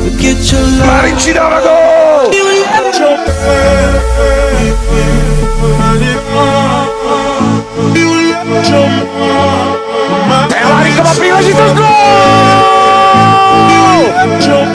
Marinci dava gol! E Marico ma prima si gol!